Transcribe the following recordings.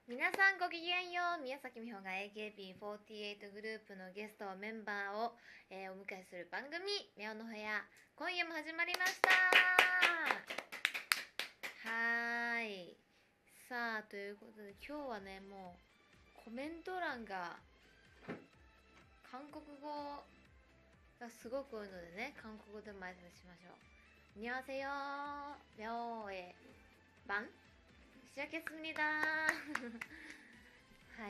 皆さんごきげんよう。宮崎美穂が AKB48 グループのゲストメンバーを、お迎えする番組みおの部屋、今夜も始まりました。はーい、さあということで今日はね、もうコメント欄が韓国語がすごく多いのでね、韓国語でも挨拶しましょう。안녕하세요 묘의 반 시작했습니다. はい、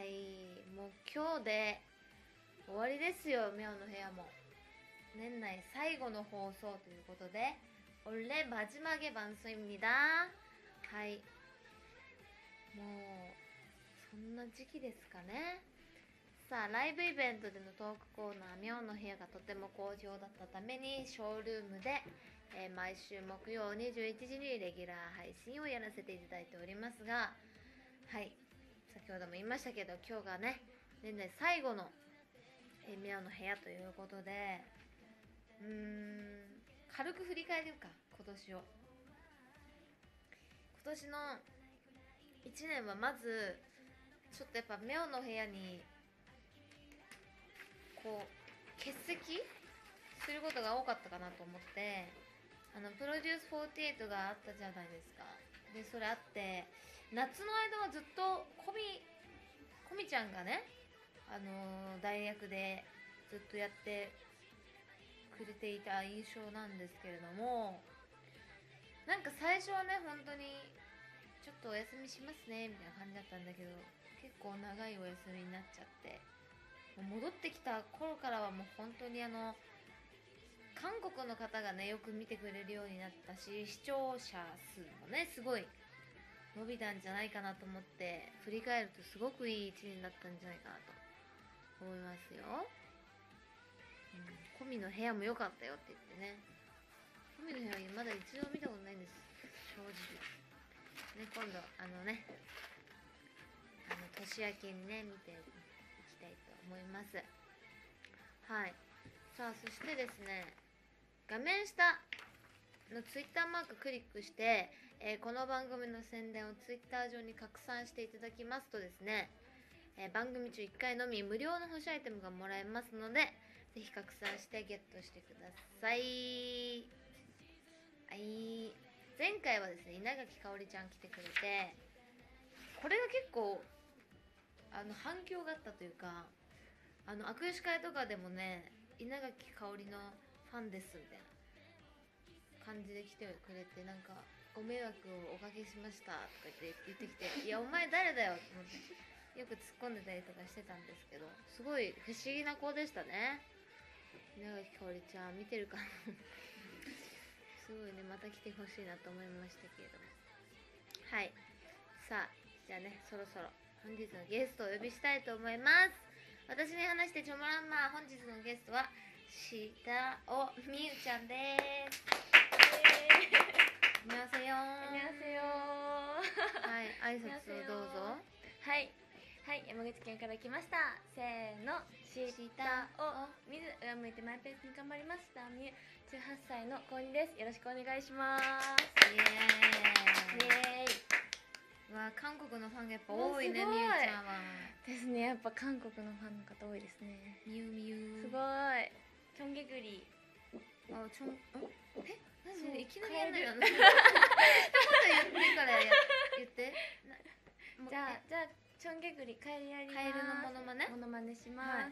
もう今日で終わりですよ。ミョウの部屋も年内最後の放送ということで원래 마지막의 방송입니다. はい、もうそんな時期ですかね。さあ、ライブイベントでのトークコーナーミョウの部屋がとても好評だったためにショールームで毎週木曜21時にレギュラー配信をやらせていただいておりますが、はい、先ほども言いましたけど今日がね、年内最後のミャオの部屋ということで、軽く振り返るか、今年を。今年の1年はまずちょっとやっぱミャオの部屋にこう欠席することが多かったかなと思って、プロデュース48があったじゃないですか。でそれあって夏の間はずっとコミちゃんがね、代役でずっとやってくれていた印象なんですけれども、なんか最初はね本当にちょっとお休みしますねみたいな感じだったんだけど、結構長いお休みになっちゃって、もう戻ってきた頃からはもう本当に韓国の方がねよく見てくれるようになったし、視聴者数もねすごい伸びたんじゃないかなと思って、振り返るとすごくいい一年だったんじゃないかなと思いますよ。コミの部屋も良かったよって言ってね。コミの部屋まだ一度見たことないんです、正直ね。今度年明けにね見ていきたいと思います。はい、さあそしてですね、画面下のツイッターマーククリックして、この番組の宣伝をツイッター上に拡散していただきますとですね、番組中1回のみ無料の星アイテムがもらえますので、ぜひ拡散してゲットしてください。はい、前回はですね稲垣かおりちゃん来てくれて、これが結構反響があったというか、握手会とかでもね、稲垣かおりのファンですみたいな感じで来てくれて、なんかご迷惑をおかけしましたとか言ってきて、いやお前誰だよって思ってよく突っ込んでたりとかしてたんですけど、すごい不思議な子でしたね。稲垣かおりちゃん見てるかなすごいね、また来てほしいなと思いましたけれども。はい、さあじゃあね、そろそろ本日のゲストをお呼びしたいと思います。私に話してちょもらんま、本日のゲストは下尾美優ちゃんです。 안녕하세요。 はい、挨拶をどうぞ。 はい、山口県から来ました。せーの、下尾美優、上向いてマイペースに頑張りました美優、18歳の高2です。よろしくお願いします。 イエーイ。わあ、韓国のファンがやっぱ多いね、みゆちゃんは。 ですね、やっぱ韓国のファンの方多いですね。 みゆみゆ。 すごい。チョンゲグリ。 あ、何でいきなりやんないの？一言言ってから言って。 じゃあチョンゲグリカエルやります。 カエルのモノマネします。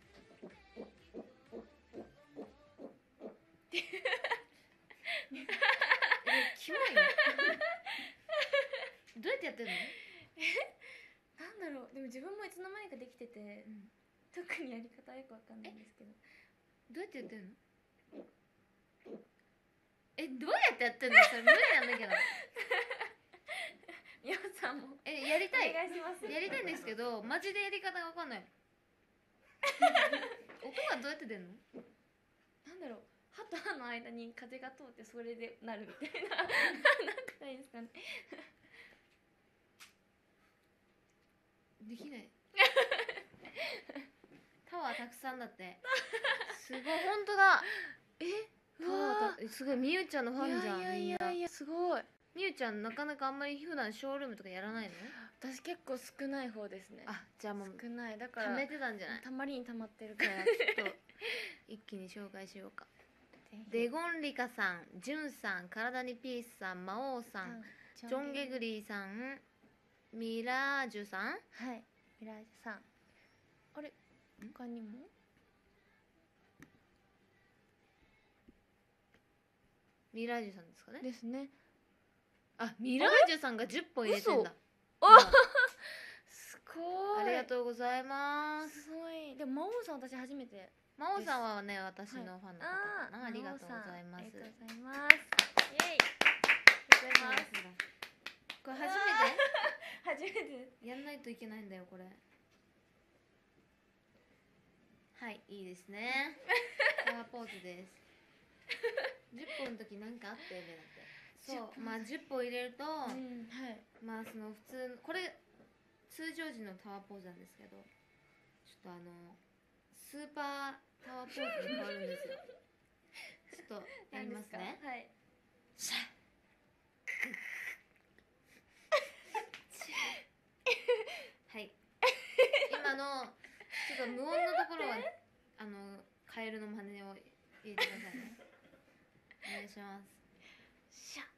キモいね。どうやってやってんの？ なんだろう、でも自分もいつの間にかできてて、特にやり方はよくわかんないんですけど。 どうやってやってんの？どうやってやってんの？それ無理なんだけど。 みおさんもやりたい。 お願いします。 やりたいんですけど、マジでやり方がわかんない。音がどうやって出んの？ なんだろう、歯と歯の間に風が通ってそれでなるみたいな。なんてないですかね。 できない。タワーたくさんだって。すごい、本当だ。すごい、みゆちゃんのファンじゃん。 いやすごい。 みゆちゃんなかなかあんまり普段ショールームとかやらないの？ 私結構少ない方ですね。 あ、じゃあもう少ないだから溜めてたんじゃない？ たまりにたまってるかじゃあちょっと一気に紹介しようか。デゴンリカさん、ジュンさん、体にピースさん、魔王さん、ジョンゲグリーさん、ミラージュさん、 はい、ミラージュさん。あれ他にもミラージュさんですかね。 ですね。 あ、ミラージュさんが10本入れてんだ。 あ、 うんすごい。 ありがとうございます。 すごい。でも魔王さん私初めて。 魔王さんはね、私のファンの方かな。 あありがとうございます。 ありがとうございます。イエイ。ありがとうございます。 これ初初めて。 めてやんないといけないんだよ、これ。はい、いいですね。パワーポーズです。10本の時なんかあったよね、だって。そう、まあ10本入れると、 はい。 まあその普通これ通常時のタワーポーズなんですけど、ちょっとスーパータワーポーズに変わるんですよ。ちょっとやりますね。 はい。 シャッはい。今のちょっと無音のところはカエルの真似を入れてくださいね。お願いします。 シャ。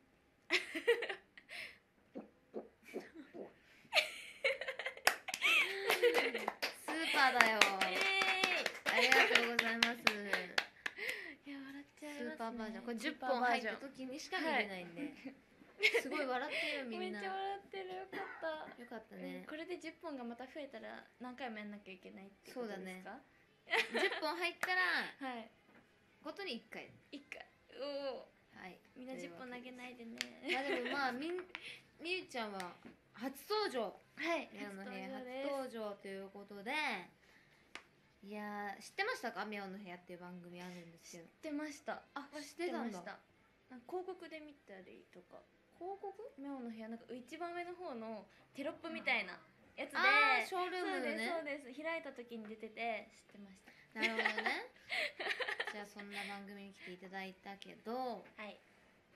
スーパーだよ。ありがとうございます。 いや笑っちゃいますね。 スーパーバージョン。これ10本入った時にしか見れないんで、すごい笑ってるみんな。 めっちゃ笑ってる。よかった。 よかったね。 これで10本がまた増えたら何回もやんなきゃいけないってことですか 10本入ったらはい。 ごとに1回。 1回。おお。 はい。 みんな10本投げないでね。 まあでもまあみゆちゃんは初登場。 はい。 ミオの部屋初登場です。 初登場ということで、いやー知ってましたか？ミオの部屋っていう番組あるんですけど。 知ってました。 あ、知ってたんだ。 なんか広告で見たりとか。広告？ミオの部屋なんか一番上の方のテロップみたいなやつで。 あー、ショールームのね。 そうです。開いた時に出てて知ってました。 なるほどね。じゃあそんな番組に来ていただいたけど、 はい。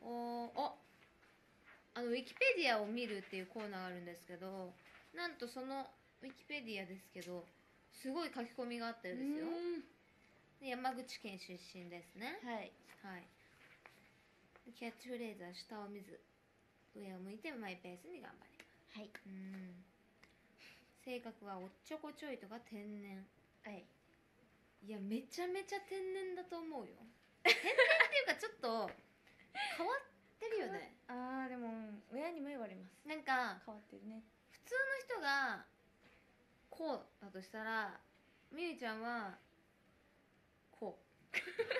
ウィキペディアを見るっていうコーナーがあるんですけど、なんとそのウィキペディアですけど、すごい書き込みがあったようですよ。で山口県出身ですね。 はい。 はい。キャッチフレーズは下を見ず、上を向いてマイペースに頑張ります。 はい。 性格はおっちょこちょいとか天然。 はい。 いや、めちゃめちゃ天然だと思うよ。天然っていうかちょっと変わってるよね。 ああ、でも親にも言われます。 なんか変わってるね。 普通の人がこうだとしたら、みゆちゃんはこう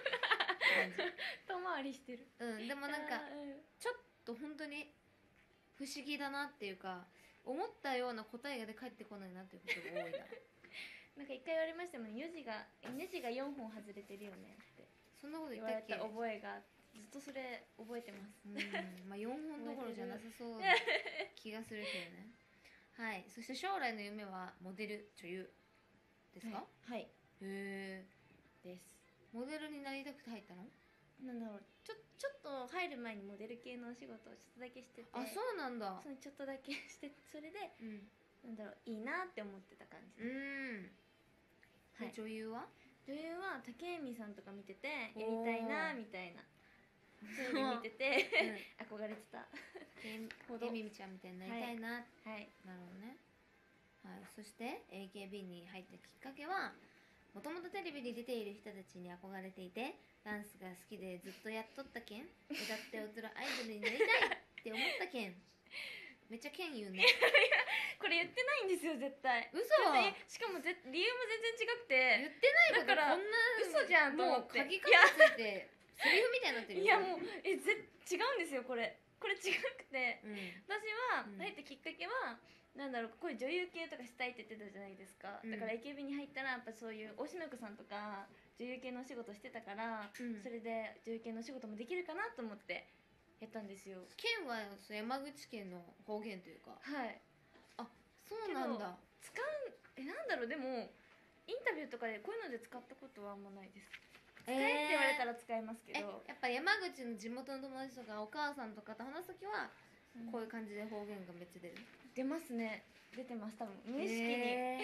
遠回りしてる。 でもなんかちょっと本当に不思議だなっていうか、思ったような答えが返ってこないなっていうことが多いな。 なんか一回言われましたもん。ネジが4本外れてるよねってそんなこと言言われったっけ？ た覚えがずっとそれ覚えてます。 まあ4本どころじゃなさそうな気がするけどね。はい。そして将来の夢はモデル女優ですか？ はい。 へえ。 です。 モデルになりたくて入ったの？ なんだろう、ちょっと入る前にモデル系のお仕事をちょっとだけしてて。 あ、そうなんだ。 そのちょっとだけしてそれで、なんだろう、いいなって思ってた感じ。 はい。女優は竹恵美さんとか見ててやりたいなみたいな、そういうの見てて憧れてた。 えみみちゃんみたいになりたいな。 はい。 なるほどね。はい。そして AKB に入ったきっかけは、もともとテレビに出ている人たちに憧れていて、ダンスが好きでずっとやっとったけん、歌って踊るアイドルになりたいって思ったけん。めっちゃけん言うね。 これ言ってないんですよ、絶対。 嘘。 しかも理由も全然違くて。 言ってないことだからこんな嘘じゃんと思って。 もう鍵かけついてセリフみたいになってるよ。 いやもう違うんですよ、これ違くて、私は入ったきっかけは、なんだろう、こういう女優系とかしたいって言ってたじゃないですか。だから AKB に入ったらやっぱそういう大島優子さんとか女優系のお仕事してたから、それで女優系のお仕事もできるかなと思ってやったんですよ。 県は山口県の方言というか。 はい。 あ、そうなんだ。 なんだろう、でもインタビューとかでこういうので使ったことはあんまないです。使えって言われたら使えますけど、 やっぱ山口の地元の友達とかお母さんとかと話すときはこういう感じで方言がめっちゃ出る？ 出ますね。出てます多分無意識に。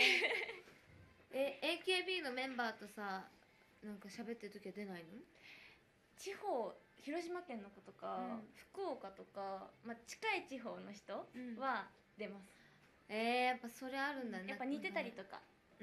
AKB のメンバーとさなんか喋ってる時は出ないの？ 地方広島県の子とか、福岡とか、まあ、近い地方の人は出ます。 やっぱそれあるんだね。 やっぱ似てたりとか。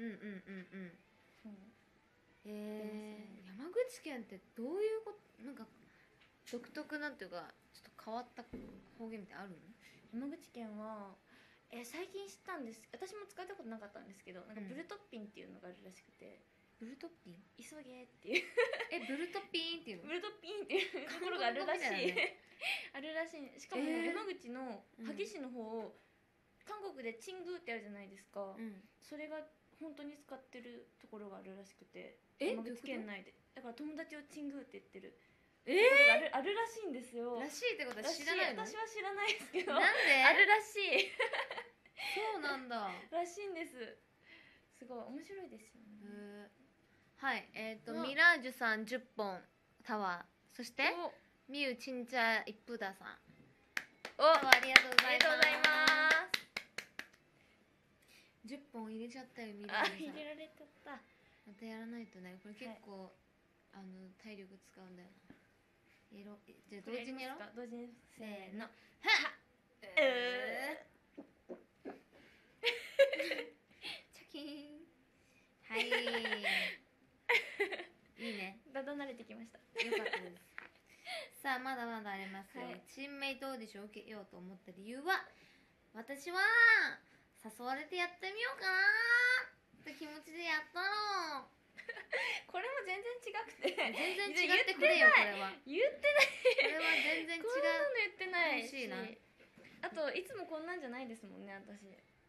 山口県ってどういうことなんか独特なんていうかちょっと変わった方言ってあるの？ 山口県は最近知ったんです。私も使ったことなかったんですけど、なんかブルトッピンっていうのがあるらしくて。 ブルトッピン？ 急げっていうブルトピンっていうの？ ブルトピンっていうところがあるらしい、あるらしい。しかも山口の萩市の方、韓国でチングーってあるじゃないですか、それが本当に使ってるところがあるらしくて、山口県内でだから友達をチングーって言ってるところがあるらしいんですよ。 らしいってことは知らないの？ 私は知らないですけど、 なんで？ あるらしいそうなんだらしいんです。すごい面白いですよね。 はい、ミラージュさん10本タワー、そしてミュウチンチャイプダさん、タワーありがとうございます。10本入れちゃったよミラージュさん。 入れられちゃった。 またやらないとね、これ結構、体力使うんだよな。じゃあ同時にやろう。 同時にせーの。はチャキーン。はいいいね。 だんだん慣れてきました。 よかったです。さあまだまだありますよ、チームメイトオーディションを受けようと思った理由は、私は誘われてやってみようかなって気持ちでやったのこれも全然違くて、 全然違ってくれよ。これは言ってない。 これは全然違う。 こんなの言ってないしな。 あといつもこんなんじゃないですもんね、私。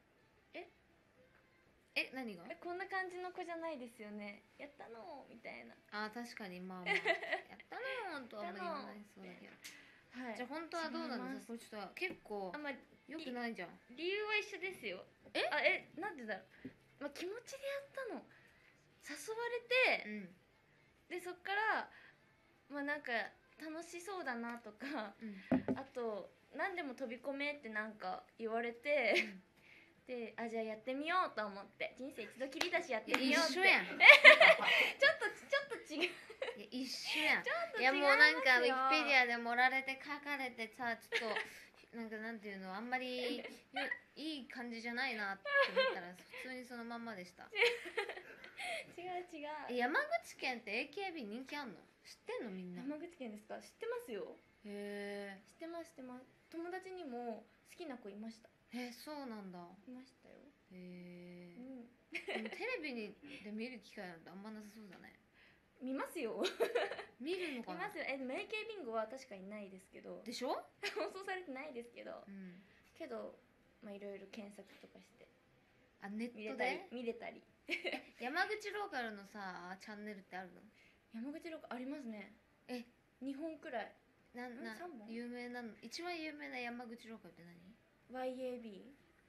何が？ こんな感じの子じゃないですよね。やったのみたいな。 確かにまあやったのとはあんまり言わないそうだけど。じゃあ本当はどうなんですか？これちょっと結構良くないじゃん。 理由は一緒ですよ。なんでだろう。気持ちでやったの。誘われて、でそっからなんか楽しそうだなとか、あと何でも飛び込めってなんか言われて、でじゃあやってみようと思って、人生一度きりだしやってみようって。 一緒やんちょっと違う。 一緒やん。 ちょっと違いやもうなんかウィキペディアで盛られて書かれてさ、ちょっとなんかなんていうの、あんまりいい感じじゃないなって思ったら普通にそのまんまでした。 違う。 山口県って AKB 人気あんの？知ってんのみんな？ 山口県ですか？知ってますよ。 へえ。 知ってます。友達にも好きな子いました。 そうなんだ。 いましたよ。 へえ。でもテレビで見る機会なんてあんまなさそうだね。 見ますよ。 見るのかな？ 見ますよ。でも AK ビンゴは確かにないですけど。 でしょ？ 放送されてないですけど。けどいろいろ検索とかしてネットで見れたり。 山口ローカルのさチャンネルってあるの？ 山口ローカルありますね。2本くらい。3本？ 有名なの、一番有名な山口ローカルって何？ YAB。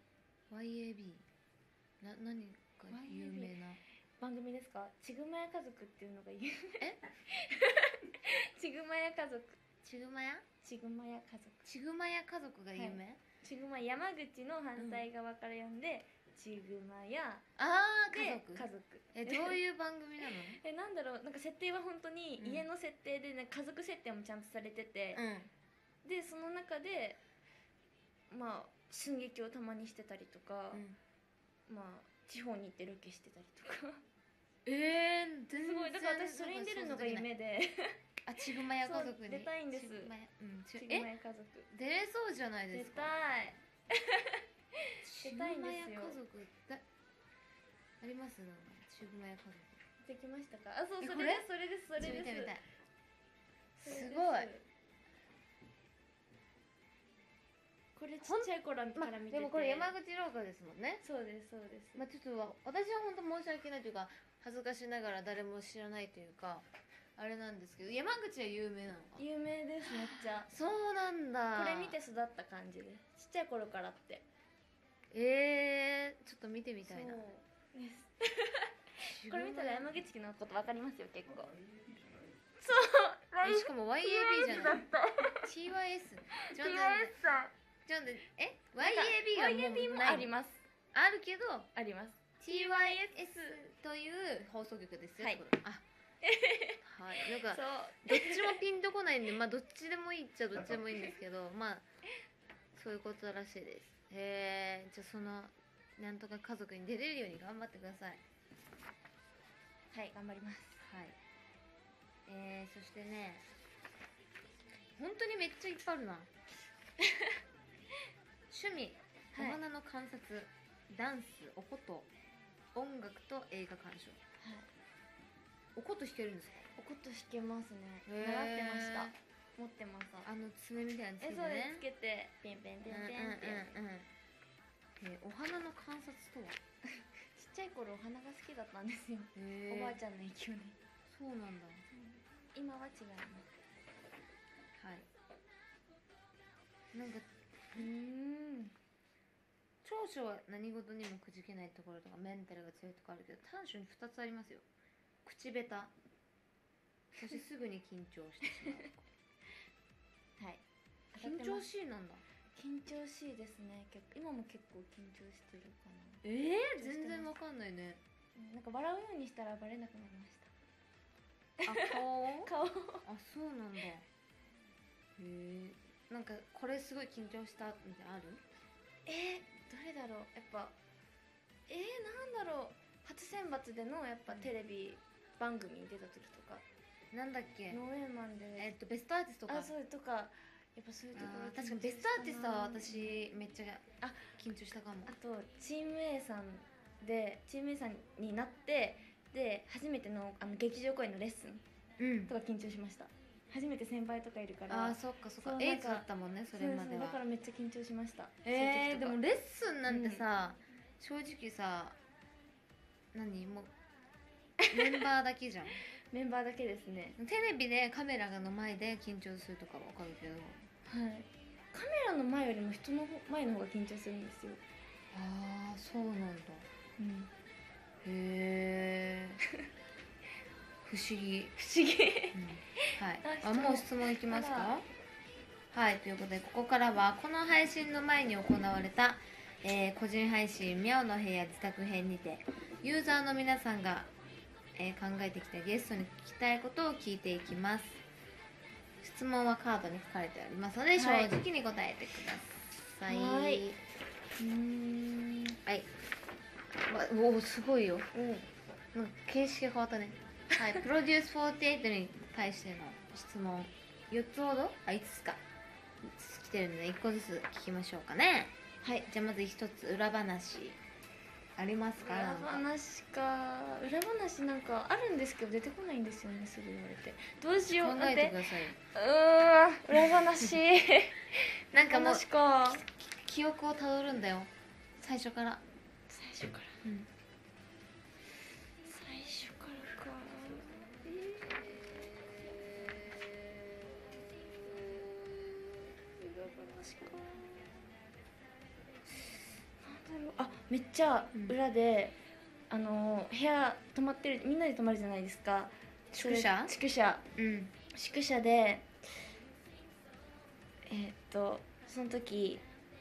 何か有名な番組ですか？ちぐまや家族っていうのが有名。ちぐまや家族。 ちぐまや家族が有名？ ちぐま、山口の反対側から読んで、ちぐまや家族。どういう番組なの？ なんだろう、なんか設定は本当に家の設定で、家族設定もちゃんとされてて、でその中で寸劇をたまにしてたりとか、地方に行ってロケしてたりとか。すごい。だから私それに出るのが夢で。 ちぐまや家族に出たいんです。ちぐまや家族出れそうじゃないですか？ 出たいんですよ。 あります？ちぐまや家族できましたか？そう、それです。すごい。これちっちゃい頃から見てて、 でもこれ山口ローカルですもんね。 そうです。ちょっと私は本当申し訳ないというか恥ずかしながら誰も知らないというかあれなんですけど、山口は有名なのか？ 有名です。めっちゃ。 そうなんだ。 これ見て育った感じで、ちっちゃい頃からって。 ちょっと見てみたいな。 そうです。これ見たら山口のこと分かりますよ、結構。そう。 しかも YAB じゃない。TYS さん。 ちょっとYAB がも YAB もうないあります。 あるけどあります。 TYS という放送局ですよ、 はいってことはいなんかそうどっちもピンとこないんでまあどっちでもいいっちゃどっちでもいいんですけどまあそういうことらしいです。へえ、じゃあそのなんとか家族に出れるように頑張ってください。 はい、頑張ります。 はい。そしてね、本当にめっちゃいっぱいあるな。趣味、おはい花の観察、ダンス、おこと、音楽と映画鑑賞。 はい、 おこと弾けるんですか？ おこと弾けますね。 へー習ってました。持ってます。 爪みたいなのつけてそうです。 ねつ。けてペンペンペンペンって。 お花の観察とは？ ちっちゃい頃お花が好きだったんですよ。おばあちゃんの影響で。 そうなんだ。 今は違います。 はい。なんか長所は何事にもくじけないところとかメンタルが強いところあるけど短所に2つありますよ。口下手、そしてすぐに緊張してしまう。 はい。 緊張しいなんだ。 緊張しいですね。今も結構緊張してるかな。 全然わかんないね。 なんか笑うようにしたらバレなくなりました。 顔顔。 そうなんだ。へえ。なんかこれすごい緊張したみたいなのある？ どれだろう。やっぱなんだろう。初選抜でのやっぱテレビ番組に出た時とか。 なんだっけ？ ノーエンマンで。 ベストアーティストか。 そうとか。やっぱそういうところ。 確かにベストアーティストは私めっちゃ緊張したかも。 あとチーム A さんになってで初めての劇場公演のレッスンとか緊張しました。初めて先輩とかいるから。 そっかエイズだったもんねそれまでは。 だからめっちゃ緊張しました。 でもレッスンなんてさ、正直さもうメンバーだけじゃん。 メンバーだけですね。 テレビでカメラの前で緊張するとかわかるけど、 はい、カメラの前よりも人の前の方が緊張するんですよ。 そうなんだ。へえ。不思議。はい。もう質問いきますか？はい、ということでここからはこの配信の前に行われた、個人配信ミャオの部屋自宅編にてユーザーの皆さんが、考えてきたゲストに聞きたいことを聞いていきます。質問はカードに書かれておりますので、正直に答えてください。はい。すごいよ。なんか形式が変わったね。はい、プロデュース48に対しての質問4つほど5つか来てるので1個ずつ聞きましょうかね。はい、じゃあまず1つ裏話ありますか？ 裏話なんかあるんですけど出てこないんですよね。すぐ言われてどうしよう。 考えてください。 裏話なんかもう記憶をたどるんだよ最初から。 最初からか。めっちゃ裏で、部屋泊まってる、みんなで泊まるじゃないですか。 宿舎でその時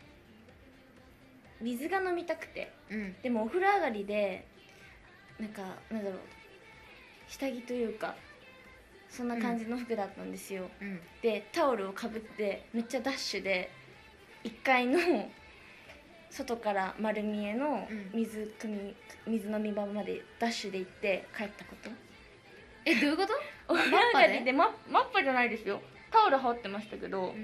水が飲みたくて、でもお風呂上がりでなんだろう、下着というかそんな感じの服だったんですよ。でタオルをかぶってめっちゃダッシュで1階の外から丸見えの水飲み場までダッシュで行って帰ったこと。 どういうこと？ お風呂上がりでマッパじゃないですよ。タオル羽織ってましたけど、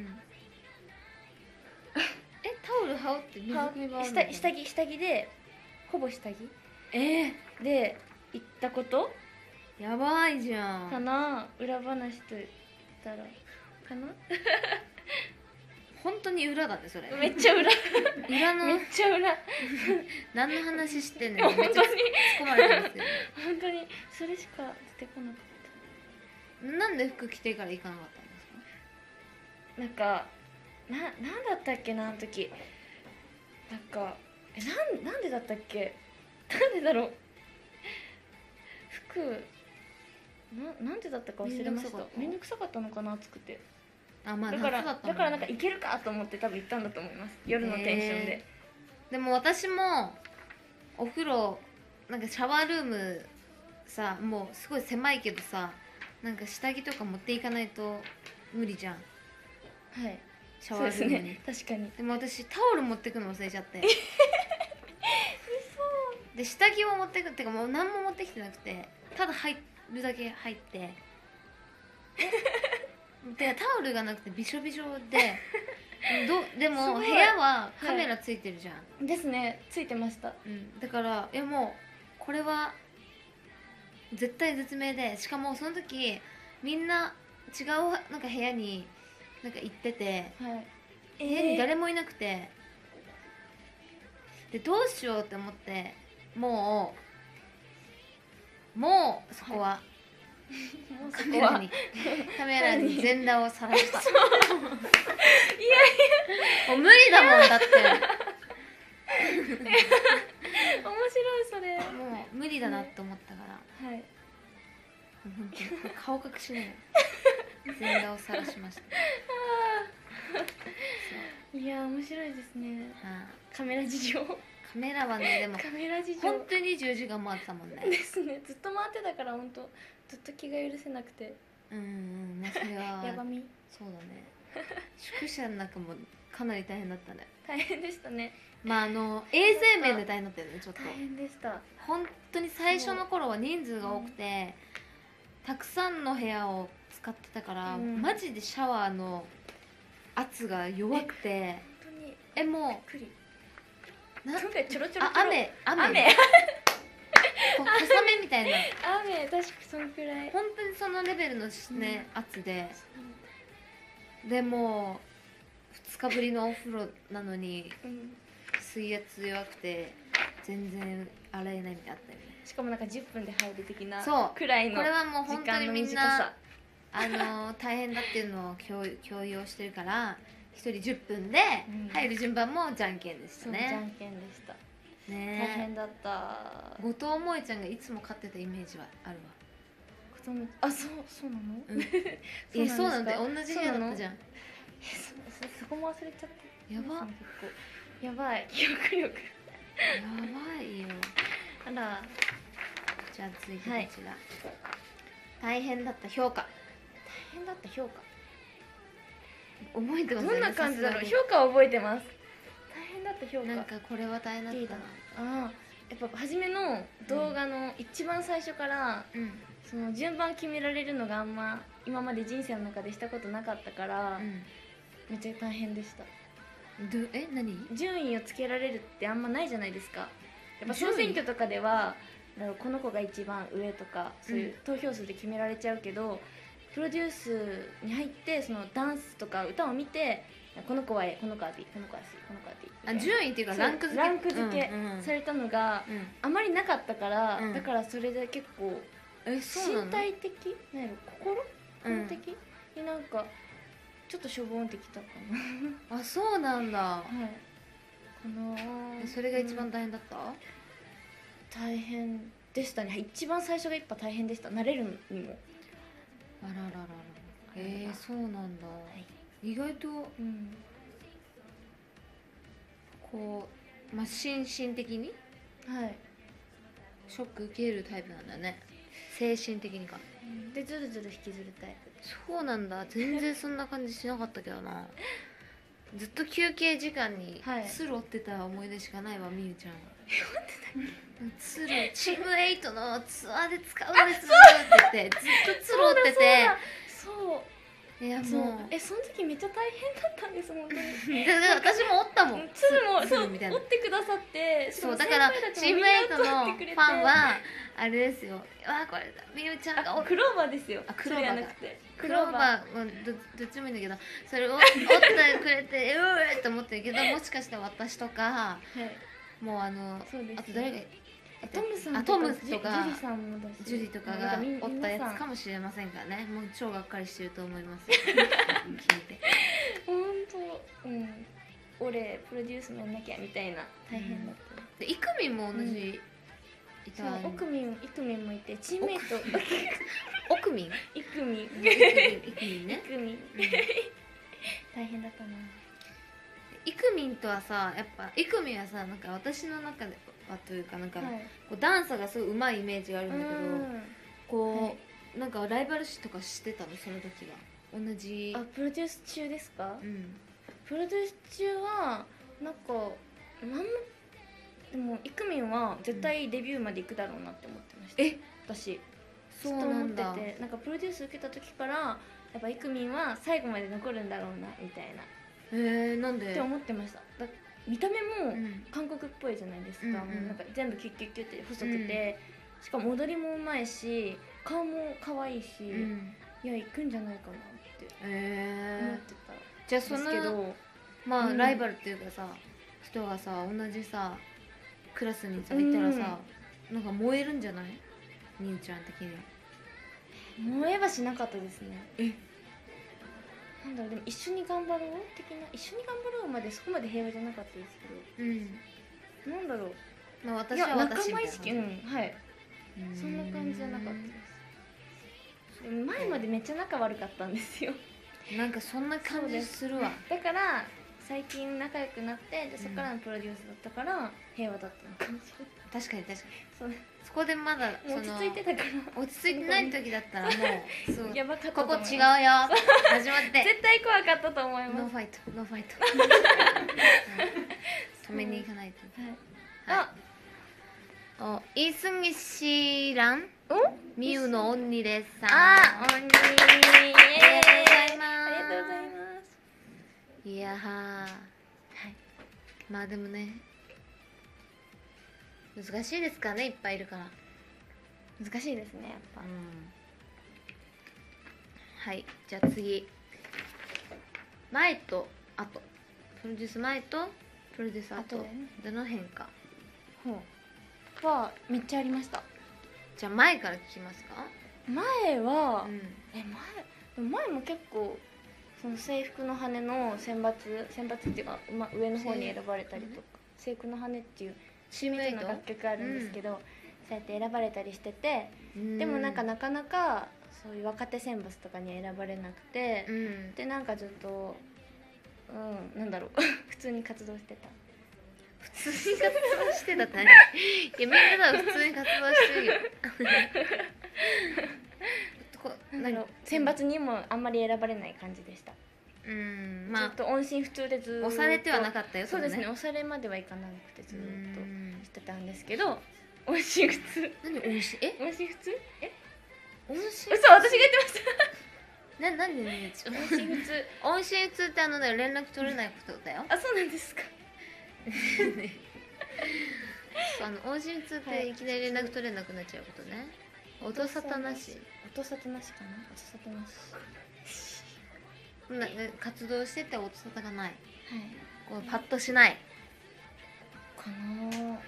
タオル羽織って水汲み場あるの？ 下着でほぼ下着で行ったことやばいじゃんかな。裏話と言ったらかな。 本当に裏だねそれ。 めっちゃ裏のめっちゃ裏何の話してんの？めっちゃ突っ込まれてますよ。 本当にそれしか出てこなかった。 なんで服着てから行かなかったんですか？ なんだったっけな、あの時。なんでだったっけ。なんでだろう。服なんでだったか忘れました。めんどくさかったのかな、暑くて。 あ、まあだから夏だったもんねだからなんかいけるかと思って多分行ったんだと思います、夜のテンションで。 でも私もお風呂なんかシャワールームさ、もうすごい狭いけどさ、なんか下着とか持っていかないと無理じゃん、 はいシャワールームに。 そうですね、確かに。 でも私タオル持ってくの忘れちゃってで下着を持ってくっていうかもう何も持ってきてなくて、ただ入るだけ入ってでタオルがなくてびしょびしょでですもごい部屋はカメラついてるじゃん、 ですね、ついてました。 だからもうこれは絶対絶命で、しかもその時みんな違うなんか部屋になんか行ってて、 はい部屋に誰もいなくて、でどうしようって思って、もうそこは、 もうそこはカメラに全裸を晒したもう無理だもんだって面白いそれ。 もう無理だなって思ったから、 はい。 もう本当に顔隠しながら全裸を晒しましたいや面白いですね。 そう、 カメラ事情。 カメラはね、でもカメラ事情本当に24時間回ってたもんね。 ですね。ずっと回ってたから本当ずっと気が許せなくて。 まあそれはやばみ。 そうだね。宿舎の中もかなり大変だったね。 大変でしたね。 まあ衛生面で大変だったよね、ちょっと。 大変でした。 本当に最初の頃は人数が多くて、たくさんの部屋を使ってたから、マジでシャワーの圧が弱くて、 本当にもびっくり。 うなんかちょろちょろ雨こう小雨みたいな雨、確かそのくらい。 本当にそのレベルのね、圧で、でもう2日ぶりのお風呂なのに、水圧弱くて全然洗えないみたいなあったよね。 しかもなんか10分で入る的なそうくらいのこれはもう本当にみんなさ大変だっていうのを共有をしてるから、1人10分で入る順番もじゃんけんでしたそうじゃね。 んけんでした。大ね変だった。 後藤萌ちゃんがいつも勝ってたイメージはあるわ。 あ、そうなの？ いやそうなんだよ、同じ部屋だったじゃん。 そこも忘れちゃった。 やばやばい、記憶力やばいよ。 あら、 じゃあ続いてこちら、大変だった評価。 大変だった評価、 覚えてますよね。 どんな感じだろう。 さすがに評価は覚えてます。大変だった評価、 なんかこれは大変だったな。 やっぱ初めの動画の一番最初から、その順番決められるのがあんま今まで人生の中でしたことなかったから、めっちゃ大変でした。 何？ 順位をつけられるってあんまないじゃないですか。やっぱ総選挙とかではこの子が一番上とかそういう投票数で決められちゃうけど、プロデュースに入ってそのダンスとか歌を見て、この子は A、この子は B、この子は C、この子は D みたいな順位っていうかランク付けされたのがあまりなかったから、だからそれで結構身体的、なんやろ、心的になんかちょっとしょぼんってきたかな。 あ、そうなんだ。 はい。 それが一番大変だった？ 大変でしたね。一番最初がやっぱ大変でした。慣れるにも。 あらららら。そうなんだ。意外とこう、まあ心身的にショック受けるタイプなんだね。精神的にか。 でずるずる引きずるタイプ。 そうなんだ。全然そんな感じしなかったけどな。ずっと休憩時間に鶴折ってた思い出しかないわ、みゆちゃんは。鶴、チーム8のツアーで使うんですって言ってずっと鶴折ってて、 そういやもうその時めっちゃ大変だったんです本当に。 私も折ったもん。 鶴も鶴みたいな折ってくださって、 そうだからチーム8のファンはあれですよ。これみゆちゃんがクローバーですよ。 クローバーなくてクローバーどっちもいいんだけど、それを折ってくれてって思ってるけど、もしかして私とかもうあと誰がトムさんトムとかジュリとかが折ったやつかもしれませんからね。もう超がっかりしてると思います聞いて。 本当、俺プロデュースもやんなきゃみたいな大変だった。 でイクミンも同じいた。 イクミンもいて、チームメイトオクミンイクミンね。 イクミン変だったな。 イクミンとはさ、やっぱイクミンはさ、なんか私の中ではというか、なんか、 はい、 こうダンサーがすごい上手いイメージがあるんだけど、こう、 はい、 なんかライバル視とかしてたの、その時は。同じ。 あ、プロデュース中ですか？ うん。 プロデュース中はなんかなんも、でもイクミンは絶対デビューまで行くだろうなって思ってました。私そうずっと思ってなんだ。 て、なんかプロデュース受けた時からやっぱイクミンは最後まで残るんだろうなみたいななんで？ って思ってました。見た目もうん韓国っぽいじゃないですか、 うんうんもうなんか全部キュッキュッキュッって細くて、しかも踊りもうまいし顔も可愛いし、いや行くんじゃないかなって思ってたじゃあんですけど、 まあ、 うんライバルっていうかさ、人がさ同じさクラスにさいたらさ、なんか燃えるんじゃない？みゆちゃん的には。 燃えはしなかったですね。なんだろう、でも一緒に頑張ろう的な、一緒に頑張ろうまでそこまで平和じゃなかったですけど、なんだろう、 まあ私いやは私仲間意識、はい、そんな感じじゃなかったです。でも前までめっちゃ仲悪かったんですよ。 なんかそんな感じするわ。 だから最近仲良くなって、でそこからのプロデュースだったから平和だったのかもしれない。 確かに確かに。 そう、 そこでまだ落ち着いてたから落ち着いてない時だったらもうそうやばかったとこ思います。 こ違うよ始まって絶対怖かったと思います。 ノーファイトノーファイト止めに行かないと。 あ、 이승기 씨랑 미우의 언니です。 あ、おにー、 ありがとうございます。 ありがとうございます。 いやー、 はい、 まあでもね難しいですからね、いっぱいいるから。 難しいですね、やっぱ。 はい、じゃあ次、前と後、プロデュース前とプロデュース後後でねでの変化。 はめっちゃありました。 じゃあ前から聞きますか？ 前は、 うん前も結構その制服の羽の選抜っていうか、上の方に選ばれたりとか、制服の羽っていうチームメイトの楽曲あるんですけど、そうやって選ばれたりしてて、 うんでもなんかなかなかそういう若手選抜とかに選ばれなくて、 うんでなんかずっとなんだろう普通に活動してた。 普通に活動してたって何？いやみんなだ普通に活動してるよなんだろう、選抜にもあんまり選ばれない感じでした。 まあずっと音信不通でずっと押されてはなかったよ。 そうですね、押されまではいかなくてずっとしてたんですけど、音信不通。 何音信？ 音信不通？ 音信？ 嘘、私が言ってました。 なんでね音信不通。 音信不通ってね連絡取れないことだよ。 あ、そうなんですか。 音信不通っていきなり連絡取れなくなっちゃうことね。音沙汰なし。 音沙汰なしかな。音沙汰なし。 活動してて音沙汰がない。 はい。 こうパッとしない。 かな。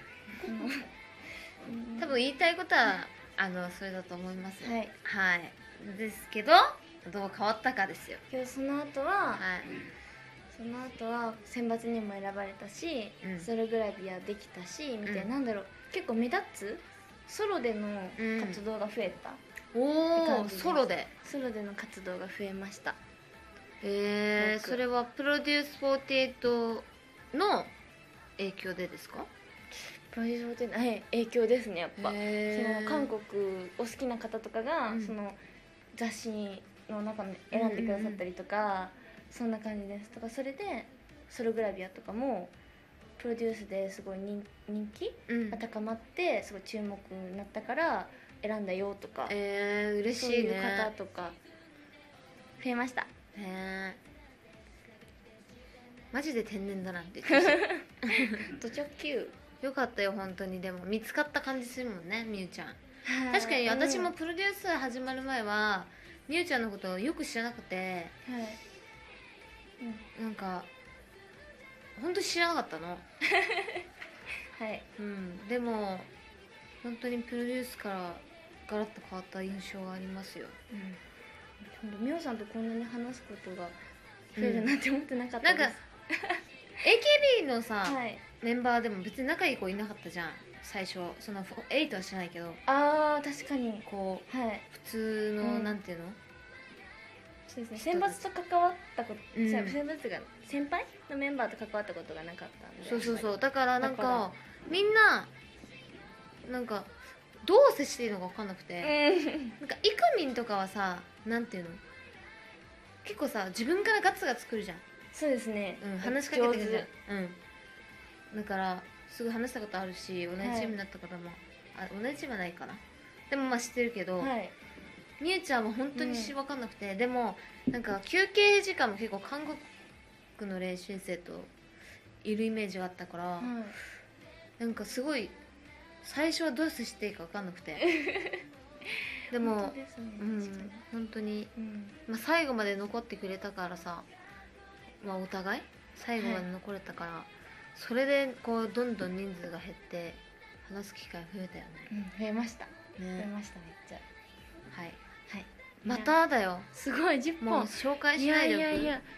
多分言いたいことはそれだと思います。 はい。 はい。ですけどどう変わったかですよ。 けどその後は、 はい。 その後は選抜にも選ばれたし、ソログラビアできたしみたいな、なんだろう、結構目立つソロでの活動が増えた。 おお、ソロでの活動が増えました。 それはプロデュース48の影響でですか？ プロデュース48の、はい、影響ですね、やっぱ。その韓国お好きな方とかが、その雑誌の中で選んでくださったりとか、そんな感じです。だからそれでソログラビアとかもプロデュースですごい人気が高まって、すごい注目になったから選んだよとか、 嬉しいね。 そういう方とか増えました。 マジで天然だなってド直球よかったよ本当に。でも見つかった感じするもんね、みゆちゃん。確かに私もプロデュース始まる前はみゆちゃんのことをよく知らなくて、なんか本当に知らなかったの。 はい。 でも本当にプロデュースからガラッと変わった印象がありますよ。 みおさんとこんなに話すことが増えるなんて思ってなかったです。 なんか AKB のさ、メンバーでも別に仲いい子いなかったじゃん最初。その8は知らないけど、 あー確かにこう、普通のなんていうの、 そうですね、選抜と関わったこと、 うん選抜が先輩のメンバーと関わったことがなかったんで。 そうそうそう、だからなんだからかみんななんかどう接していいのか分かんなくて、なんかイクミンとかはさ、なんていうの、結構さ自分からガツガツくるじゃん、 そうですね、 話しかけてくるじゃん、だからすぐ話したことあるし、同じチームだった方も、同じチームはないかな、でもまあ知ってるけど、 はいみゆちゃんは本当に分かんなくて、でもなんか休憩時間も結構韓国の練習生といるイメージがあったから、なんかすごい最初はどう接していいか分かんなくてでも本当ですね、確かに本当に、まあ、最後まで残ってくれたからさ、まあ、お互い最後まで残れたから、それでこうどんどん人数が減って話す機会増えたよね、 増えました、増えね、 ました、めっちゃ。 はいはい、 まただよ、 すごい10 もう本。 紹介いしないでおく。 やいやいや、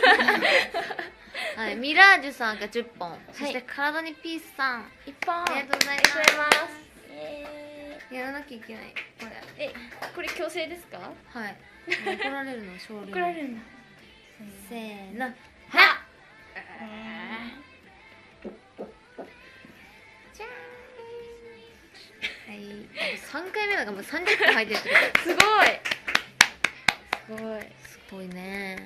はい、ミラージュさんが10本、そして体にピースさん、 一本。 ありがとうございありがとうございまます。 す。やらなきゃいけないこれ。 これ強制ですか？ はい、怒られるの勝利。 怒られるんだ。 せーの、はっ。じゃーん。はい、あと3回目だからもう30分入ってるってこすごい。すごい。 とすごいね。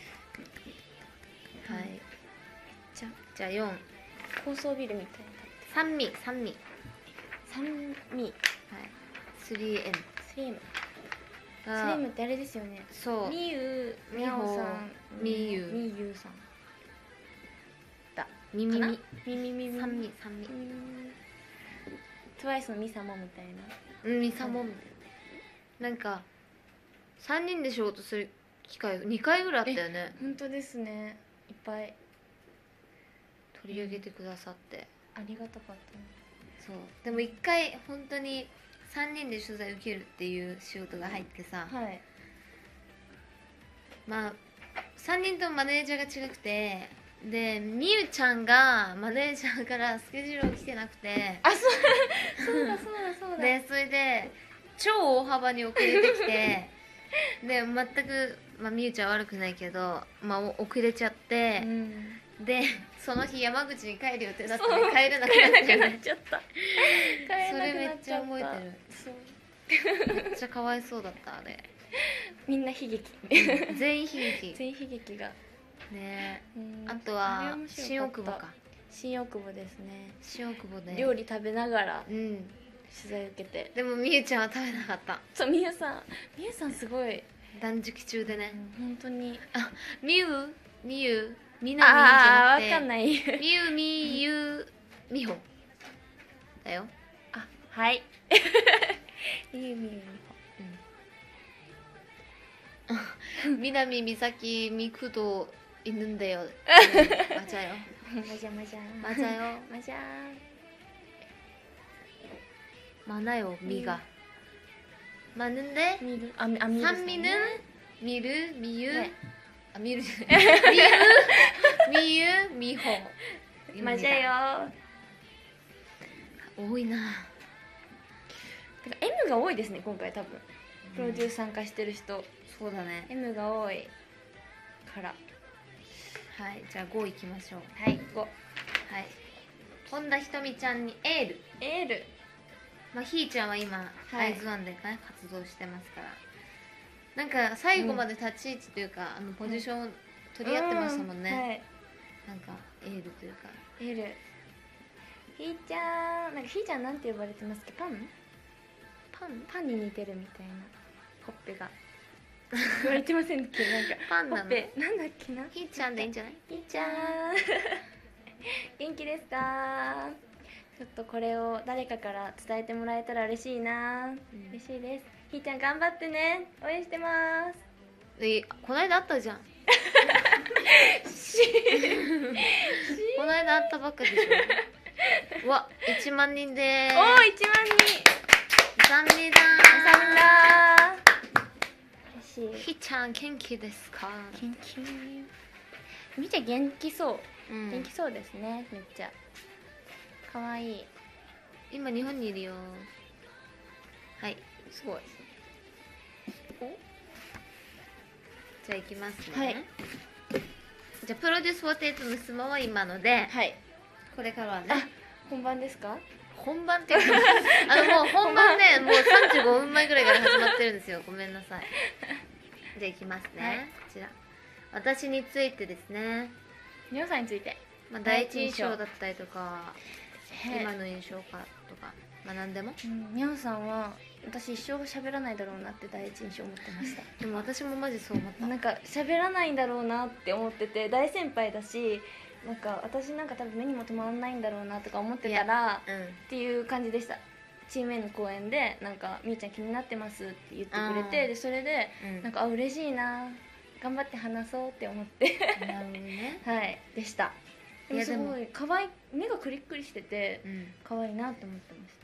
はい、じゃあ4、 高層ビルみたい三味、 な。三味。 はい、3M スリム。スが、 リムってあれですよね。 そう、 みゆ、みゃおさん、 みゆみゆさん。だ。 みみみ、 みみみみ。 三味、 トゥワイスのミサモみたいな。 みさもみたいな、なんか3人で仕事する機会2回ぐらいあったよね。 本当ですね。いっぱい取り上げてくださって、 ありがたかったね。 そうでも1回本当に3人で取材受けるっていう仕事が入ってさ、 はい。 まあ3人ともマネージャーが違くて、でみゆちゃんがマネージャーからスケジュールを来てなくて、 あ、そうだそうだ。 でそれで超大幅に遅れてきてで全く、まあ、みゆちゃん悪くないけど、まあ、遅れちゃって、でその日山口に帰る予定だったのに帰れなくなっ帰れなくなって、 ちゃった。 それめっちゃ覚えてる。 そう。 めっちゃかわいそうだったあれみんな悲劇。 全員悲劇全員悲劇が。 ね。 うんあとはあれ面白新かった大久保か。 新大久保ですね。 新大久保で料理食べながらうん取材受けて。 でもみゆちゃんは食べなかった。 そう、みゆさんすごい。 断食中でね、 本当に。 みゆみなみじゃなくてわかんない。 みゆみほだよ。 あ、はい。みゆ南美咲みくど있는데요. 맞아요. 맞아요. 맞아. 많아요. 미가 많은데 미루. 산미는 미르 미유 네. 미유 미유 미호 맞아요. 多いな。 てか M が多いですね、今回多分。プロデュース参加してる人、 そうだね。 M が多いから。 はい、じゃあ5いきましょう。 はい、5。 はい、本田ひとみちゃんにエール。 エール。 まあ、ひーちゃんは今、 はいアイズワンで、ね、活動してますから、なんか最後まで立ち位置というか、ポジション取り合ってましたもんね、 はい。 なんかエールというか。 エール。ひーちゃん、なんかひーちゃんなんて呼ばれてますっけ？パンに似てるみたいな、ほっぺが言われてませんっけ？なんかパンなのほっぺなんだっけな。 ひーちゃんでいいんじゃない？ ひーちゃん元気ですか？ちょっとこれを誰かから伝えてもらえたら嬉しいな、嬉しいです。ひーちゃん頑張ってね、応援してます。 この間会ったじゃんこの間会ったばっかでしょうわ、1万人でーす。 おー、1万人。 サミだ嬉しい。 ー。ひーちゃん元気ですか？ 元気。みーちゃん元気そう。 うん元気そうですね、めっちゃ。かわいい。 今日本にいるよ。はい、 すごい。 じゃあいきますね。 はい。 じゃあプロデュース48の質問は今ので、 はい。 これからはね、 あ、本番ですか？ 本番っていうかもう本番ね、もう35分前ぐらいから始まってるんですよ。ごめんなさい。じゃあいきますね、 はい、 こちら私についてですね。 皆さんについて、 まあ、第一印象だったりとか、 今今の印象かとか、まあ何でも。 皆さんは私一生喋らないだろうなって第一印象思ってました。 でも私もマジそう思った。 なんか喋らないんだろうなって思ってて、大先輩だし、なんか私なんか多分目にも止まらないんだろうなとか思ってたら、っていう感じでした。チーム A の公演でなんか「みーちゃん気になってます」って言ってくれて、でそれでなんか嬉しいな、頑張って話そうって思ってなるほどねはいでした。でもすごい可愛い、目がクリックリしてて可愛いなって思ってました。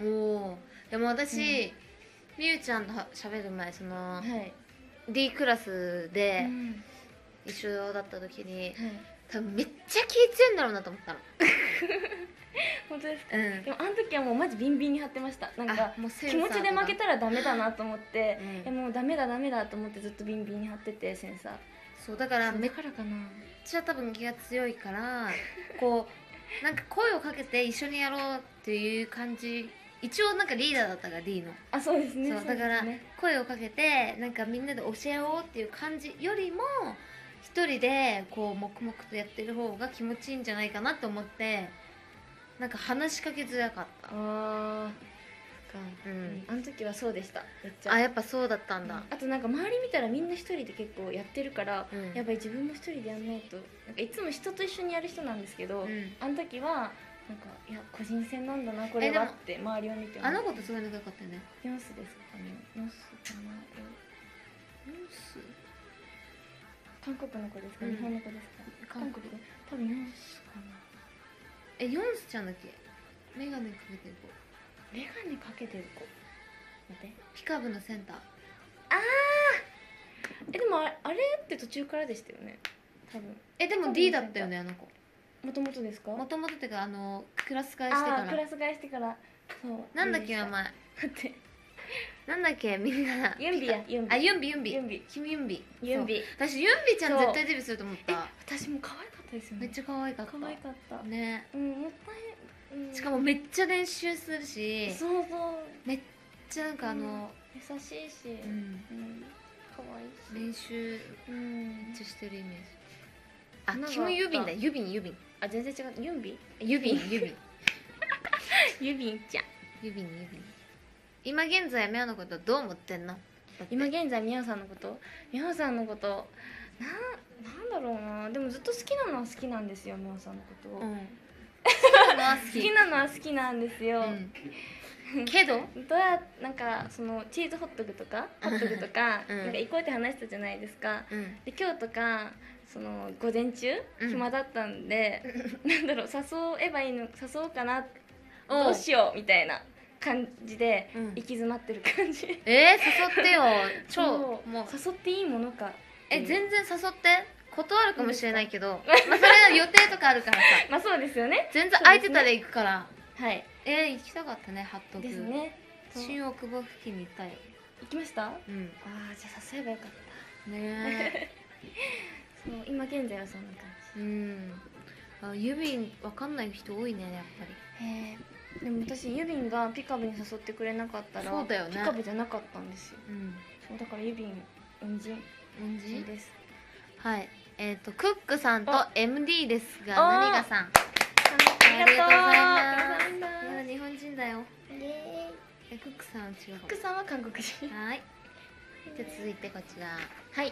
おお。でも私、みゆちゃんと喋る前、その、D クラスで一緒だった時に、多分めっちゃ気強いんだろうなと思ったの。 本当ですか？でもあの時はもうマジビンビンに張ってました。なんか気持ちで負けたらダメだなと思って、もうダメだダメだと思ってずっとビンビンに張ってて、センサー。 そうだからめっからかな、 ちゃ多分気が強いからこうなんか声をかけて一緒にやろうっていう感じ。一応なんかリーダーだったから D の。 あ、そうですね。 そうだから声をかけてなんかみんなで教えようっていう感じよりも、一人でこう黙々とやってる方が気持ちいいんじゃないかなと思って、なんか話しかけづらかった。あの時はそうでした。めっちゃ。 あ、やっぱそうだったんだ。 あとなんか周り見たらみんな一人で結構やってるから、やっぱり自分も一人でやんないと。なんかいつも人と一緒にやる人なんですけど、あの時はなんかいや個人戦なんだなこれはって周りを見て。 あの子とすごい仲良かったよね。 ヨンスですかね。ヨンスかな。 ヨンス？ 韓国の子ですか？日本の子ですか？韓国。多分ヨンスかな。 ヨンスちゃんだっけ？メガネかけてる子。 メガネかけてる子。待って。 ピカブのセンター。 ああ。でもあれって途中からでしたよね。多分。 でも D だったよね、あの子。 もともとですか？もともとってかクラス替えしてから。 クラス替えしてから。そう。 なんだっけ名前。 待って。 なんだっけみんな。 ユンビや。ユンビ。 あ、ユンビ。キムユンビ。 ユンビ。 私ユンビちゃん絶対デビューすると思った。 私も可愛かったですよね。 めっちゃ可愛かった。 可愛かった。 ね。 もったい。 しかもめっちゃ練習するし。 そうそう。 めっちゃなんか優しいし。可愛いし。練習めっちゃしてるイメージ。 あ、キムユビンだ。ユビン。 あ、全然違う。ユンビ？ ユビン。 ユビンちゃん。 ユビン。今現在ミャオのことどう思ってんの？ 今現在ミャオさんのこと？ミャオさんのことなんだろうな。でもずっと好きなのは好きなんですよ、ミャオさんのことを。好きなのは好きなんですよ。 けどなんかそのチーズホットグとかなんか行こうって話したじゃないですか。で今日とかその午前中暇だったんで、なんだろう、誘えばいいの、誘おうかな、どうしようみたいな感じで行き詰まってる感じ。 誘ってよ。 もう誘っていいものか。 全然誘って。断るかもしれないけど、まあそれは予定とかあるからさ。 まあそうですよね。 全然空いてたら行くから。 はい。 行きたかったね、ハットグ。 ですね。 新大久保付近に行ったよ。 行きました？ああ、じゃあ誘えばよかった。ね。そう、今現在はそんな感じ。 ユビンわかんない人多いね、やっぱり。でも私ユビンがピカブに誘ってくれなかったら、 そうだよね、 ピカブじゃなかったんですよ。そうだからユビン恩人です。 はい。クックさんと MD ですが、何がさん。 ありがとうございます。 日本人だよ。クックさんは違う。 クックさんは韓国人。 はい。じゃあ続いてこちら。 はい。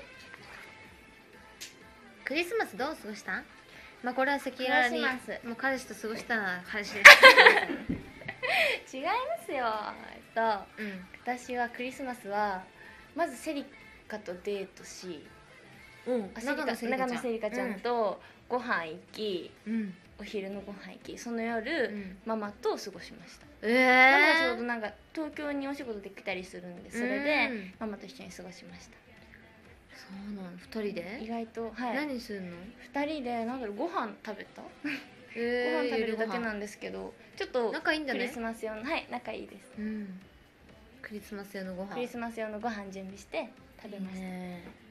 クリスマスどう過ごした？まあこれは赤裸々にもう彼氏と過ごしたら彼氏です。違いますよ。私はクリスマスはまずセリカとデートし、長野セリカちゃんとご飯行き、お昼のご飯行き、その夜ママと過ごしました。ママちょうどなんか東京にお仕事で来たりするんで、それでママと一緒に過ごしました。 そうなの。2人で？ 意外と。 何するの ？2人でなんだろう、ご飯食べた。ご飯食べるだけなんですけど、ちょっと仲いいんだね。 クリスマス用の仲いいです。 クリスマス用のご飯。 クリスマス用のご飯準備して食べました。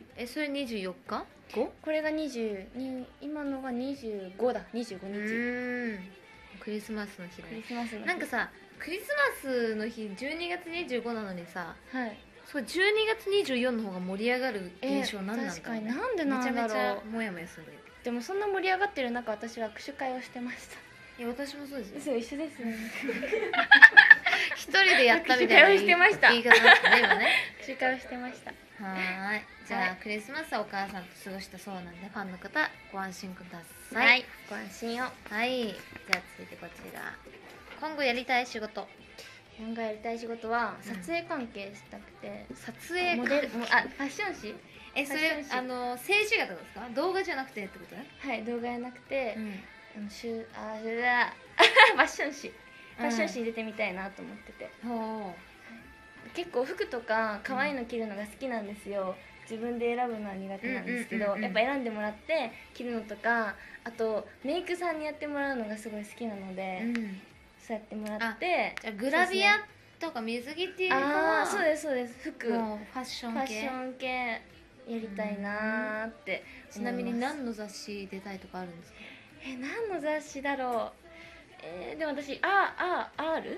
それ24日 5？ これが22、今のが25だ、25日。 クリスマスの日だね。 クリスマスの日。 なんかさ、クリスマスの日12月25なのにさ、 はい。 そう12月24の方が盛り上がる現象なんなんだろうね。 確かになんでなんだろう。 めちゃめちゃモヤモヤする。 でもそんな盛り上がってる中、私は握手会をしてました。 いや私もそうですよ。 そう、一緒ですね。 一人でやったみたいな握手会をしてました言い方だったね今ね。 握手会をしてました。 はーい。じゃあ、クリスマスはお母さんと過ごしたそうなんで、ファンの方ご安心ください。 はい、ご安心を。 はい。じゃあ続いてこちら。今後やりたい仕事。 今後やりたい仕事は撮影関係したくて、 撮影モデル、ファッション誌。 それ静止画とかですか？動画じゃなくてってことね。 はい、動画じゃなくて、 うん。 それだ。ファッション誌。ファッション誌に出てみたいなと思ってて。 ほう。結構服とか可愛いの着るのが好きなんですよ。自分で選ぶのは苦手なんですけど、やっぱ選んでもらって着るのとか、あとメイクさんにやってもらうのがすごい好きなので、そうやってもらって、 じゃあグラビアとか水着っていうか、 そうですそうです。服、フファッション系やりたいなーってちなみに何の雑誌出たいとかあるんですか？ 何の雑誌だろう。でも私R さん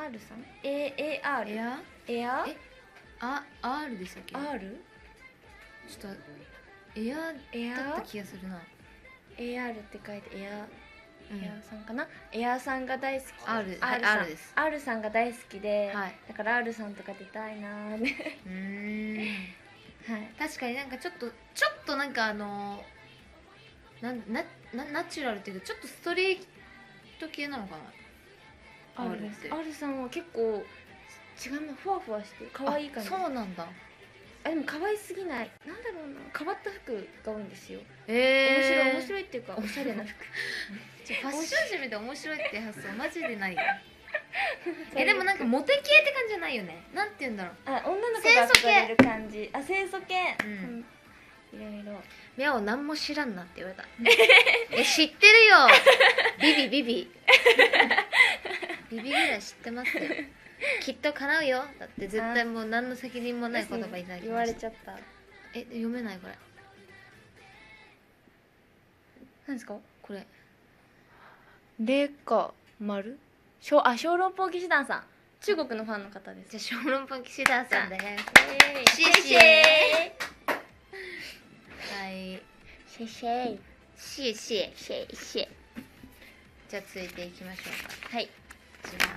AR エア R でしたっけ？ R？ ちょっとエアだった気がするな。 AR って書いてエアさんかな。エアさんが大好き。 R です。 R さんが大好きで、 はい、 だから R さんとか出たいなーね。はい、 確かになんかちょっとなんかナチュラルっていうかちょっとストレート系なのかな。 R です。 R さんは結構違うな、ふわふわして可愛い感じ。 そうなんだ。 でも可愛すぎない、なんだろうな、変わった服が多いんですよ。面白いっていうかおしゃれな服。 ファッション誌見て面白いって発想マジでないよ。でもなんかモテ系って感じじゃないよね。なんて言うんだろう。 女の子が憧れる感じ。清楚系。いろいろ。 ミャオ何も知らんなって言われた。知ってるよ。ビビぐらい知ってますよ。きっと叶うよ。だって絶対もう何の責任もない言葉いただきました。 言われちゃった。 読めないこれ。 何ですかこれ。 レか丸。小籠包騎士団さん。中国のファンの方です。 じゃあ小籠包騎士団さんです。 シェシェはい。 シェシェシェシェシェシェ。 じゃあ続いていきましょうか。 はい。 こち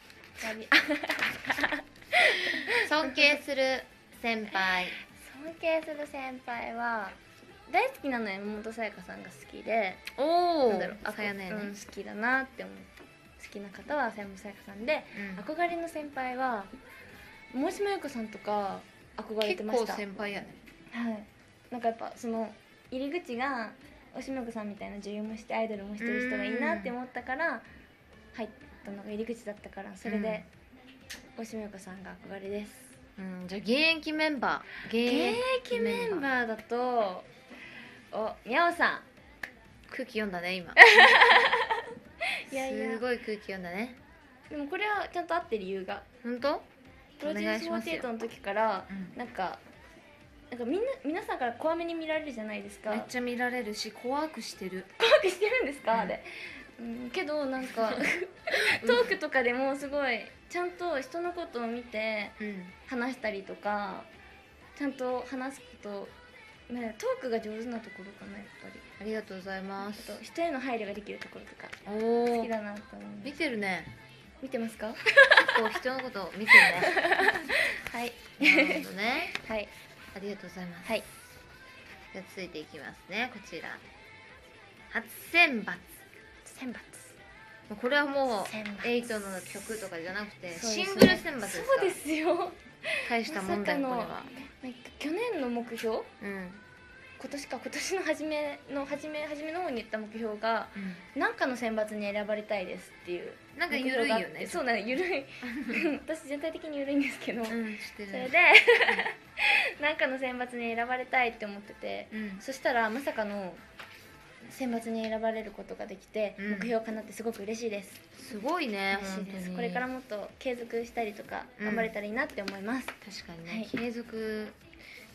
ら。尊敬する先輩。 尊敬する先輩は大好きなのは山本彩さんが好きで、 なんだろう、好きだなって思う。好きな方は山本彩さんで、憧れの先輩は大島優子さんとか憧れてました。 結構先輩やね。 はい。なんかやっぱその入り口が大島優子さんみたいな女優もしてアイドルもしてる人がいいなって思ったから入ったのが入り口だったから、それで大島優子さんが憧れです。 じゃあ現役メンバーだとみゃおさん。 空気読んだね今。 いやすごい空気読んだね。 でもこれはちゃんとあって理由が。 本当？ プロデュース48の時からなんか皆さんから怖めに見られるじゃないですか。 めっちゃ見られるし怖くしてる。 怖くしてるんですか？あれ。けどなんかトークとかでもすごいちゃんと人のことを見て話したりとか、ちゃんと話すことね、トークが上手なところかな、やっぱり。 ありがとうございます。 あと人への配慮ができるところとか好きだなと思います。 見てるね。 見てますか？ 結構人のこと見てるね。 はい。 なるほどね。 はい。 ありがとうございます。 はい。 じゃあ続いていきますね。こちら。初選抜。これはもうエイトの曲とかじゃなくてシングル選抜ですか？ そうですよ。 大したもんだよこれは。 去年の目標？今年の初めの方に言った目標が何かの選抜に選ばれたいですっていう。 なんか緩いよね。 そうなの、緩い。私全体的に緩いんですけど、それで何かの選抜に選ばれたいって思ってて、そしたらまさかの選抜に選ばれることができて、目標かなってすごく嬉しいです。 すごいね。 嬉しいです。これからもっと継続したりとか頑張れたらいいなって思います。 確かにね、継続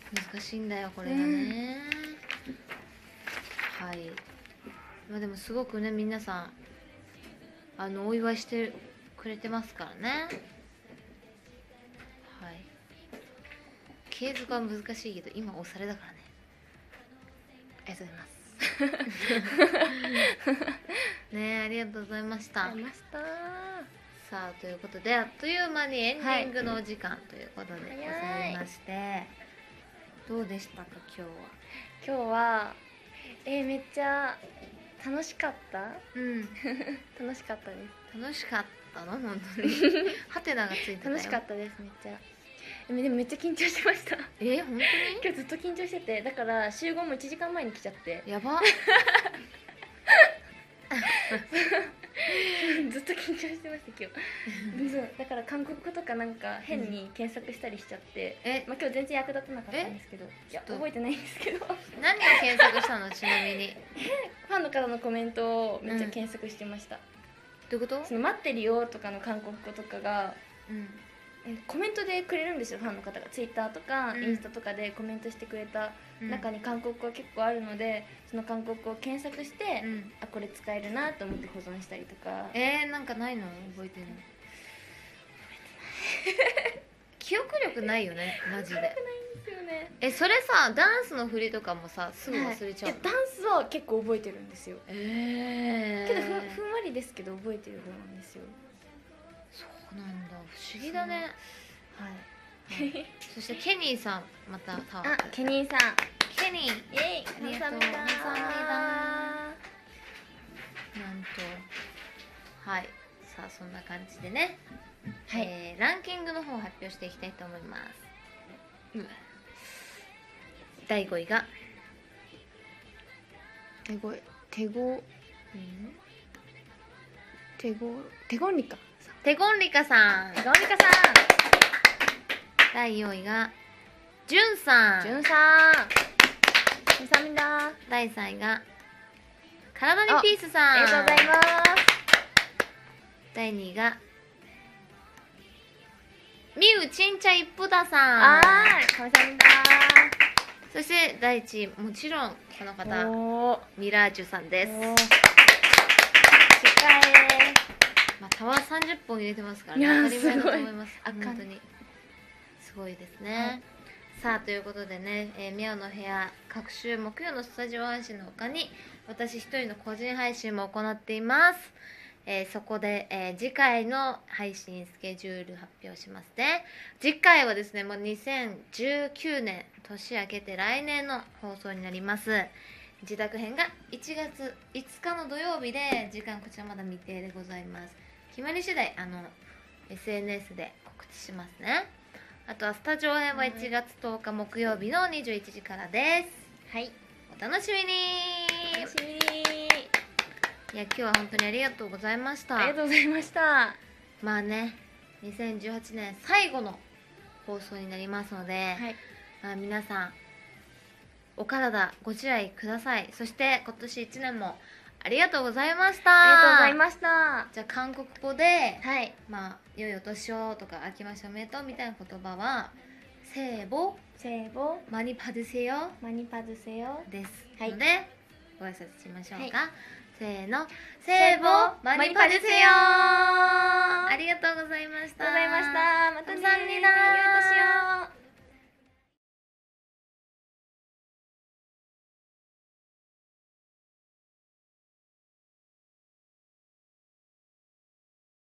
難しいんだよこれがね、はい。まあでもすごくね皆さんお祝いしてくれてますからね。はい。継続は難しいけど今押されだからね。ありがとうございます。ね、ありがとうございました。 ありました。 さあということであっという間にエンディングのお時間ということでございまして、どうでしたか今日は。 今日はめっちゃ楽しかった。楽しかったです。 楽しかったの本当にハテナがついてたよ。 楽しかったです。めっちゃでもめっちゃ緊張してました。 本当に今日ずっと緊張してて、だから集合も1時間前に来ちゃってやばずっと緊張してました今日そうだから韓国語とかなんか変に検索したりしちゃって、まあ、今日全然役立たなかったんですけど、いや覚えてないんですけど何を検索したのちなみにファンの方のコメントをめっちゃ検索してました。 どういうこと？ その待ってるよとかの韓国語とかが、コメントでくれるんですよ。ファンの方がツイッターとかインスタとかでコメントしてくれた中に韓国語が結構あるので、その韓国語を検索して、あこれ使えるなと思って保存したりとか。 なんかないの？覚えてるの？記憶力ないよねマジで。記憶ないんですよね。 それさダンスの振りとかもさすぐ忘れちゃうの？ ダンスは結構覚えてるんですよ。けどふんわりですけど覚えてる方なんですよ。 そうなんだ、不思議だね。 はい、 そしてケニーさんまたケニーさん、 ケニー、 イエイ、 ありがとう。なんとはい、さあそんな感じでね、ランキングの方を発表していきたいと思います。第5位がテゴンリカテゴンリカさん。第4位がジュンさん。第3位が体にピースさん。 ありがとうございます。 第2位がミウチンチャイプダさん。そして第1位、もちろんこの方ミラージュさんです。まあ、タワー30本入れてますからね、当たり前だと思います。本当にすごいですね。さあということでね、ミオの部屋各週木曜のスタジオ配信の他に私一人の個人配信も行っています。そこで、次回の配信スケジュール発表しますね。次回はですね、もう2019年年明けて来年の放送になります。自宅編が1月5日の土曜日で、時間こちらまだ未定でございます。決まり次第SNS で告知しますね。あとはスタジオ編は1月10日木曜日の21時からです。はい、お楽しみに。いや今日は本当にありがとうございました。 ありがとうございました。 まあね、2018年最後の放送になりますので、まあ、皆さんお体ご自愛ください。そして今年1年もありがとうございました。 ありがとうございました。 じゃあ韓国語で、まあ良いお年をとか明けましておめでとうみたいな言葉は새해 복 많이 받으세요ですので、ご挨拶しましょうか。せーの、새해 복 많이 받으세요。ありがとうございました。 またね。 감사합니다。